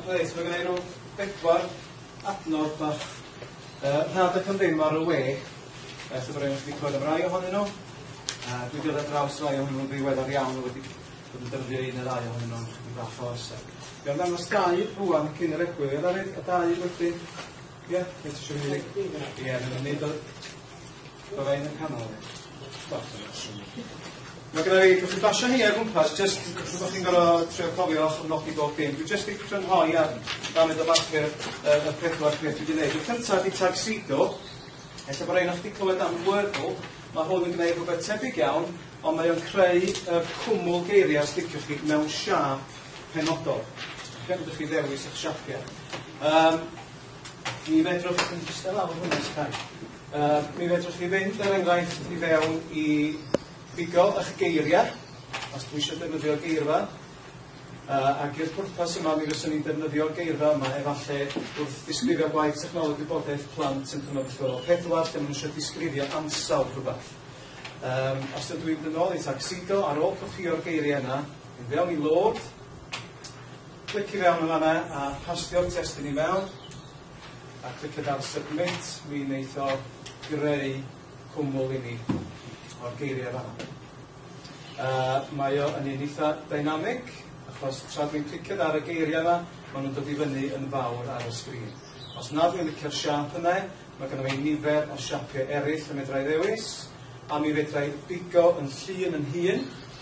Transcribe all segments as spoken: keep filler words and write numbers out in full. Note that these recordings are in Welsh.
Reit, mae gen i nhw bedwar adnod bach uh, rhad ac yn ddim ar y we. Uh, so byddwn wedi clywed am rai ohonyn nhw. Uh, Dwi'n dod ar draws rai ohonyn nhw'n ddiweddar iawn wedi bod yn dyrfio un neu ddau ohonyn nhw'n chydig bach o orseg. Dwi'n dangos dau rwan cyn yr egwyl. Ie, Dafydd, y dau wedyn. Ie, beth eisiau mynd i? Ie, mae'n mynd o... o fein yn canol. Mae gen i gyfri basio hi ar gwmpas, jyst rhywbeth chi'n gorau trio cofio o'ch nodi bob dim. Dwi'n jyst i crynhoi ar ddanedd y marcher y pedwar peth dwi wedi gwneud. Y cyntaf di Tuxedo. Ella bod ein o'ch wedi clywed am Wordle, mae hwn yn gwneud rhywbeth tebyg iawn, ond mae o'n creu y cwmwl geiriau sdiciwch chi mewn siap penodol. Gan ydych chi ddewis eich siapiau. Um, mi fedrwch chi'n gystal lawr hwnna sgai. Uh, mi fedrwch chi fynd er enghraifft i fewn i bigo eich geiriau, os dwi eisiau defnyddio geirfa. Uh, ac i'r pwrpas yma, mi fyswn ni'n defnyddio'r geirfa yma efallai wrth disgrifio gwaith technoleg wybodaeth plant yn cynnwys fel pedwar, lle maen nhw eisiau disgrifio ansawdd rhywbeth. Um, os ydw i'n dod nôl i Tuxedo, ar ôl cwchio'r geiriau yna, yn fewn i load, clicio fewn yn yna a pastio'r testyn i mewn, a clicio ar submit, mi wneith o greu cwmwl i ni o'r geiriau yna. Uh, mae o yn un eitha dynamic, achos tra dwi'n clicio ar y geiriau yma, maen nhw'n dod i fyny yn fawr ar y sgrin. Os na dwi'n licio'r siap yna, mae gynnu fi nifer o siapiau eraill y medrai ddewis, a mi fedrai bigo yn llun yn hun,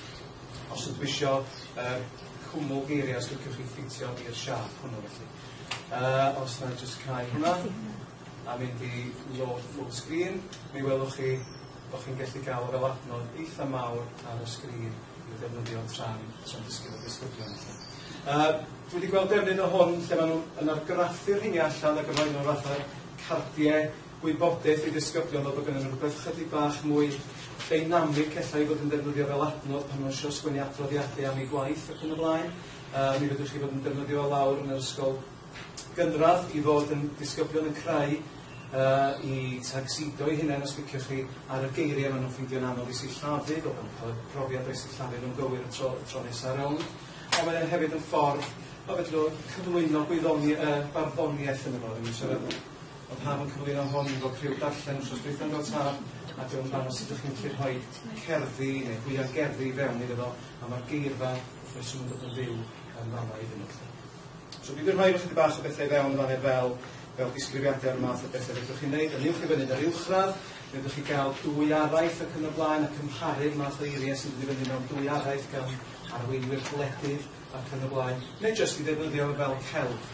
os ydw isio uh, cwmwl geiriau os dwi'n chi ffitio i'r siap hwnnw felly. Uh, os na jyst cael hwnna, a mynd i load full screen, mi welwch chi bod chi'n gallu gael fel adnod eitha mawr ar y sgrin i ddefnyddio tran tra'n disgwyl o disgyblion. Uh, dwi wedi gweld defnydd o hwn lle maen nhw yn argraffu'r rhinni allan ac yn rhoi nhw'n fath o cardiau wybodaeth i disgyblion fel bod gen nhw'n rhywbeth chydig bach mwy dynamic ella i fod yn defnyddio fel adnod pan nhw'n eisiau sgwennu adroddiadau am ei gwaith ac yn y blaen. Uh, mi fedrwch chi fod yn defnyddio lawr yn yr ysgol gynradd i fod yn disgyblion yn creu Uh, i Tuxedo i hynny os liciwch chi ar y geiriau maen nhw'n ffeindio'n anodd i sillafu, fel yn cael y profiad o sillafu nhw'n gywir y tro, tro nesaf rownd. Ond mae'n hefyd yn ffordd o fedro cyflwyno gwyddoni, uh, barddoniaeth yn efo. Dwi'n siarad o pam yn cyflwyno hwn i fod criw darllen wrth dweud yn dod tan, a dwi'n dan os ydych chi'n gallu rhoi cerddi neu gwyliau gerddi i fewn iddo fo, a mae'r geirfa wrth sy'n dod yn fyw yn fanna iddyn nhw. So dwi'n rhoi rhywbeth bach o bethau fewn fanna fel fel disgrifiadau o'r math o bethau fedrwch chi'n neud. Yn uwch i fyny ar uwchradd, fedrwch chi gael dwy araith ac yn y blaen a cymharu'r math o eiriau sy'n dod i fyny mewn dwy araith gan arweinwyr gwledydd ac yn y blaen. Neu jyst i ddefnyddio fel celf.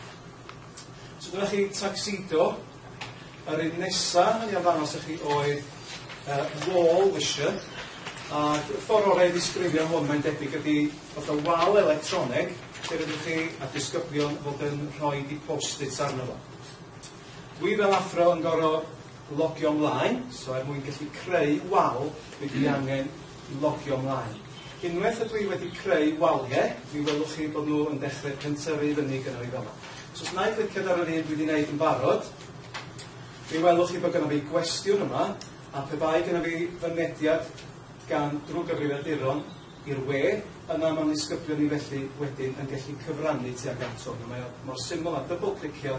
So dyna chi Tuxedo. Yr un nesaf, yn iawn ddangos i chi oedd uh, wall wisher. A'r ffordd orau i ddisgrifio hwn mae'n debyg ydy oedd o wal electronig, lle fedrwch chi a disgyblion fod yn rhoi i post-its arno fo. Dwi fel athro yn gorau logio ymlaen, so er mwyn gallu creu wal, dwi wedi angen logio ymlaen. Unwaith ydw i wedi creu waliau, mi welwch chi bod nhw yn dechrau pentyrru fyny gyda'r i fel yma. So os na i gliciad ar yr un dwi wedi gwneud yn barod, mi welwch chi bod gyda fi gwestiwn yma, a pe bai gyda fi fynediad gan drwy gyfrifiaduron i'r we, yna mae'n disgyblion ni felly wedyn yn gallu cyfrannu tuag ato. Mae mor syml a double-clicio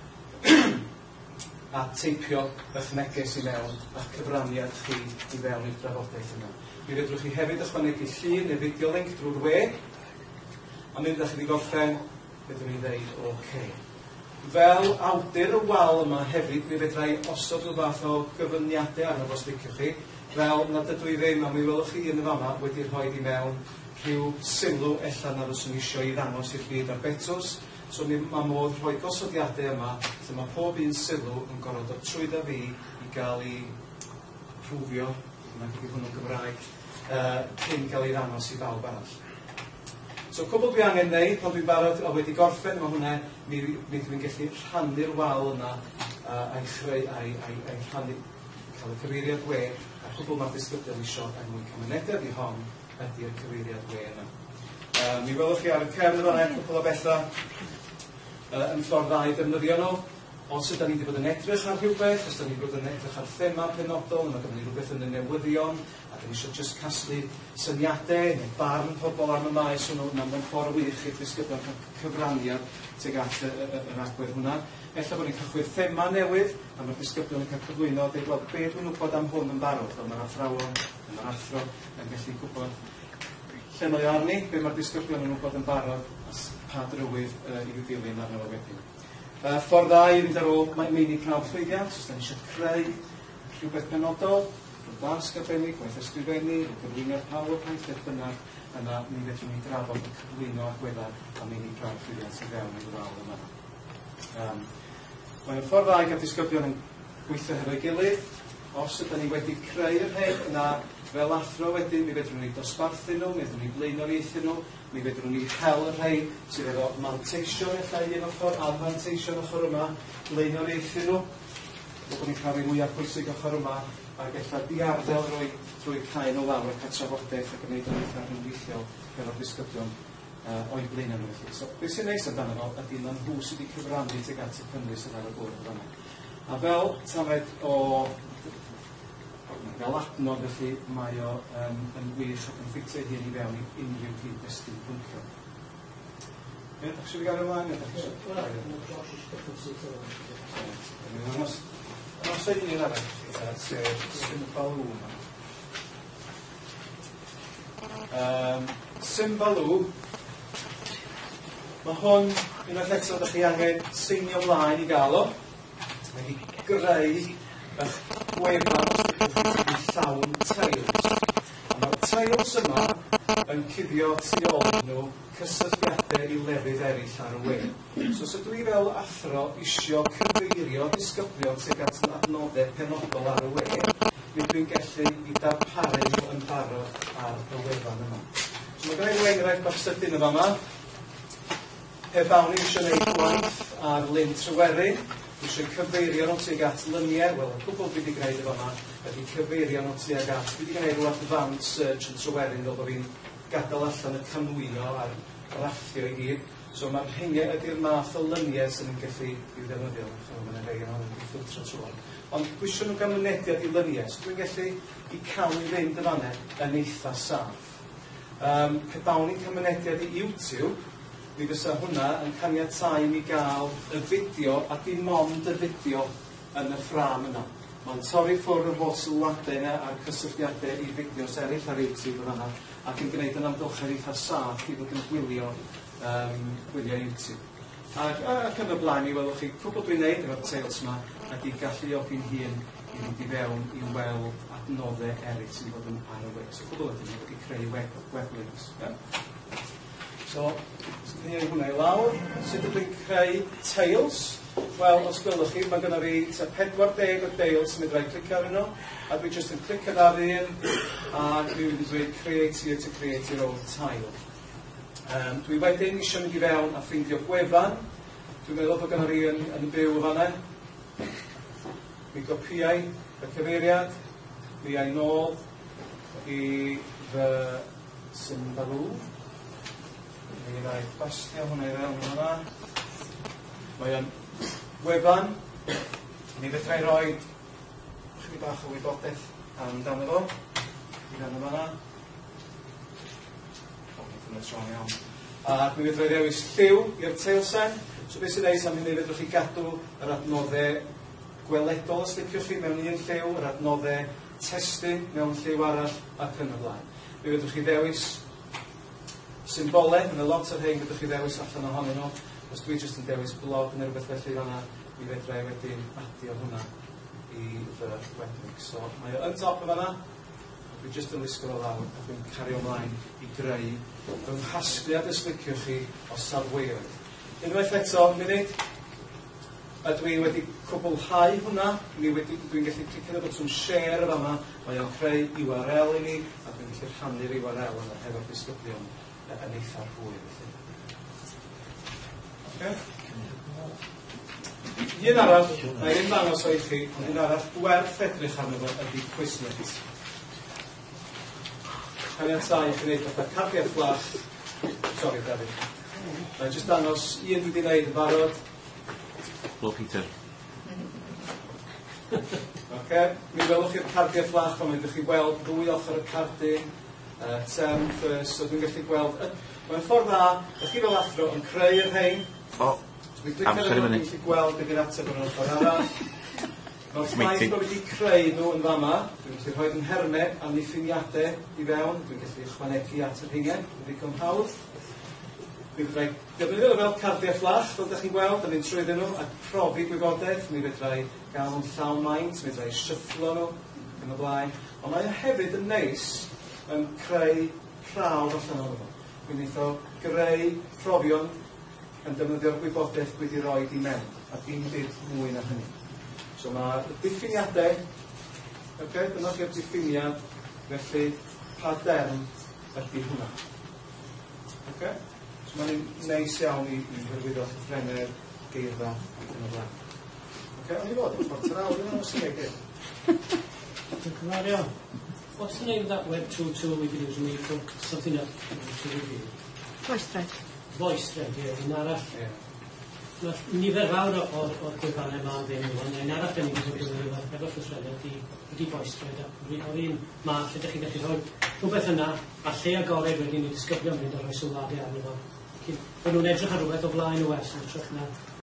a teipio eich neges i mewn a'ch cyfraniad chi i fewn i'r drafodaeth yna. Mi fedrwch chi hefyd ychwanegu llun neu fideo link drwy'r we, a mynd â chi wedi gorffen, fedrwch chi ddeud OK. Fel awdur y wal yma hefyd, mi fedrai osod rhyw fath o gyfyniadau arno fo os liciwch chi, fel nad ydw i ddim, a mi welwch chi yn y fama wedi rhoi i mewn rhyw sylw ella nad oes yn eisiau i ddangos i'r byd ar betws. So mae modd rhoi gosodiadau yma, lle mae pob un sylw yn gorfod o trwyddo fi i gael ei prwfio, yna gyda hwnnw'n Gymraeg, uh, cyn cael ei ddangos i bawb arall. So cwbl dwi angen wneud, pan dwi'n barod a wedi gorffen, mae hwnna, mi, mi dwi'n gallu rhannu'r wal yna uh, a'i chreu, a'i, a'i, a'i rhannu, cael y cyfeiriad we, a cwbl mae'r disgyblion isio er mwyn cymunedau i hon ydy'r cyfeiriad we yna. Uh, mi welwch chi ar y cefn yna, cwbl o bethau uh, yn ffordd dda i defnyddio nhw, Os ydym ni wedi bod yn edrych ar rhywbeth, os ydym ni wedi bod yn edrych ar thema penodol, mae gynnu ni rhywbeth yn y newyddion, a dyn ni eisiau just casglu syniadau neu barn pobl am y maes hwnnw, na mewn ffordd wych i'r disgyblion cael cyfraniad tuag at yr agwedd hwnna. Ella bod ni'n cychwyn thema newydd, a mae'r disgyblion yn cael cyflwyno, dweud, wel, be dwi'n gwybod am hwn yn barod, fel mae'r athrawon, mae'r athro yn gallu gwybod lle mae arni, be mae'r disgyblion yn gwybod yn barod, a pa drywydd uh, i'w dilyn arno fo wedyn. Uh, ffordd dda i fynd ar ôl meini prawf llwyddiant, os da ni eisiau creu rhywbeth penodol, rhywbeth dasg arbennig, gwaith ysgrifennu, rhywbeth gyflwyno'r PowerPoint, beth bynnag, yna ni fedrwn ni drafod y cyflwyno agweddau a meini prawf llwyddiant sy'n fewn i'r wal yma. Um, Mae'n ffordd dda i gael disgyblion yn gweithio hefo'i gilydd. Os ydym ni wedi creu'r hyn, yna fel athro wedyn, mi fedrwn ni dosbarthu nhw, mi fedrwn ni blaenoriaethu nhw, mi fedrwn ni hel yr rhai sydd efo manteision efallai un ochr, anfanteision ochr yma, blaenoriaethu nhw. Bod ni'n cael ei mwyaf pwysig ochr yma, ac efallai diarddel drwy, drwy cael o lawr ac trafodaeth ac yn gwneud yn eitha rhywweithiol efo'r disgyblion uh, o'i blaenau nhw. So, beth sy'n neis amdano nhw ydy na nhw sydd wedi cyfrannu tuag at y Cymru sydd ar y bwrdd yma. A fel tafod o fel adnod, felly mae o um, yn wych ac yn ffitio hyn i fewn i unrhyw cyd-destun pwncio. Ie, da chi eisiau gael ymlaen? Ie, da chi eisiau? Yn os ein un arall, sef Symbalw. Um, Symbalw, mae hwn, unwaith eto, da chi angen seinio ymlaen i gael o. Mae hi greu eich gwefan i llawn tails. A mae'r tails yma yn cuddio tu ôl nhw cysylltiadau i lefydd eraill ar y we. So, os ydw i fel athro isio cyfeirio disgyblion tuag at adnoddau penodol ar y we, mi dwi'n gallu i darparu nhw yn barod ar y wefan yma. So, mae gen i enghraifft bach sydyn yn fama. Pe bawn ni eisiau gwneud gwaith ar Lyn Tryweryn, dwi eisiau cyfeirio nhw tuag at lyniau, wel, y cwbl dwi wedi gwneud efo yma, ydy cyfeirio nhw tuag at, dwi wedi gwneud rhywbeth advanced search yn Tryweryn, fel bod fi'n gadael allan y canwyno a'r raffio i gyd. So mae'r rhingiau ydy'r math o lyniau sy'n yn gallu i'w ddefnyddio, mae'n rhai yn hwn i ffiltro trwy'n. Ond dwi eisiau nhw gael mynediad i lyniau, so dwi'n gallu i cael ei fynd yn fanna yn eitha saff. Um, pe bawn ni'n cael mynediad i YouTube, mi fysa hwnna yn caniatáu i gael y fideo a dim ond y fideo yn y ffram yna. Mae'n torri ffwrdd y holl sylwadau yna a'r cysylltiadau i fideos eraill ar YouTube yna ac yn gwneud yn amgylchedd eitha saff i fod yn gwylio, um, gwylio YouTube. Ac, ac yn y blaen mi welwch chi, cwbl dwi'n neud efo'r tails yma ydy galluogi'n hun i fynd i fewn i weld adnoddau eraill sy'n bod yn ar y web. So cwbl ydyn ni wedi creu web, web links. Yeah? So, sy'n hynny hwnna i lawr. Sut ydw i'n creu tails? Wel, os gwelwch chi, mae gynnu fi pedwar deg o tails sy'n mynd rhaid clicio ar nhw, a dwi jyst yn clicio ar un, a dwi wedi dweud create here to create your own tile. Um, dwi wedyn eisiau mynd i fewn a ffeindio gwefan. Dwi'n meddwl bod gynnu fi yn, yn byw o fanna. Mi gopiau y cyfeiriad, mi ai nôl i fy Symbalw. Mi rai bastio hwnna i fewn hwnna. Mae o'n wefan. Mi fedrai roi chydig bach o wybodaeth amdano fo. I fewn o fanna. O, mi ffynnu strong iawn. A mi fedrai ddewis lliw i'r tailsen. So beth sy'n neis am hynny fedrwch chi gadw yr adnoddau gweledol os liciwch chi mewn un lliw, yr adnoddau testyn mewn lliw arall ac yn y blaen. Mi fedrwch chi ddewis symbolau, yn y lot o'r hyn fedrwch chi ddewis allan ohonyn nhw. Os dwi jyst yn dewis blog neu rhywbeth felly fanna, mi fedrai wedyn adio hwnna i fy weblinks. So mae o yn top o fanna, dwi jyst yn lusgo o lawr a dwi'n cario ymlaen i greu fy mhasgliad os liciwch chi o safweoedd. Unwaith eto, munud, ydw i wedi cwblhau hwnna, dwi'n gallu clicio ar y botwm share o fama, mae o'n creu U R L i ni, a dwi'n gallu rhannu'r U R L yna efo'r disgyblion yn eitha hwyr. Okay. Un arall, mae un ddangos o i chi, ond un arall werth edrych arno fo ydy Quizlet. Caniatáu i chi wneud fatha cardiau fflach. Sorry, David. Mae'n jyst dangos un dwi wedi gwneud yn barod. Hello, Peter. Okay? Mi welwch chi'r cardiau fflach, ond mi ydych chi weld ddwy ochr y cardi, uh, term first, so dwi'n gallu gweld... Mae'n ffordd dda, ydych chi fel athro yn creu'r rhain. O, amser i fyny. Dwi'n gallu gweld beth yw'r ateb yn ochr arall. Mae'r ffaith bod wedi creu nhw yn fama, dwi'n gallu rhoi yn herme amddiffiniadau i fewn, dwi'n gallu ychwanegu at yr hyngen, yn ddigon hawdd. Dwi'n gallu defnyddio fel cardiau fflach, fel ydych chi'n gweld, yn mynd trwyddyn nhw, a profi gwybodaeth, mi fedrai gael nhw'n llawn maint, mi fedrai syfflo nhw, yn y blaen. Ond mae hefyd yn neis yn creu prawf allan o'n nhw. Dwi'n eitho greu profion yn defnyddio'r gwybodaeth wedi rhoi i mewn, a dim byd mwy na hynny. So mae'r diffiniadau, okay, dyna chi'r diffiniad, felly pa derm ydy hwnna. Okay? So mae'n neis iawn i, i hyrwyddo ffrener geirfa yn y blaen. Okay, ond i fod, yn ffordd yr awr yn oes i egin. Dwi'n cyfario. What's the name of that web tool tool we've been using? We've got something up to review. Voice thread. Voice thread, ie, un arall. Yeah. Mae nifer fawr o'r gwefannau yma yn ddim yn un arall yn ni'n gwybod efo ffysredd ydy voice thread. O'r un math lle ydych chi'n gallu rhoi rhywbeth yna a lle agored wedyn i disgybio mynd a rhoi sylwadau arno fo. Fy nhw'n edrych ar rhywbeth o flaen o wers yn trwch na